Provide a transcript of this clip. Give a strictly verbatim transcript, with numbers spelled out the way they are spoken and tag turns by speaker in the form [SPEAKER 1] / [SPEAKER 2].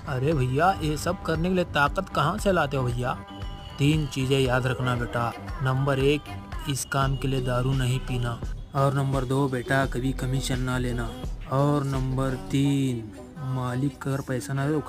[SPEAKER 1] अरे भैया, ये सब करने के लिए ताकत कहाँ से लाते हो भैया? तीन चीज़ें याद रखना बेटा। नंबर एक, इस काम के लिए दारू नहीं पीना। और नंबर दो बेटा, कभी कमीशन ना लेना। और नंबर तीन, मालिक अगर पैसा ना दे तो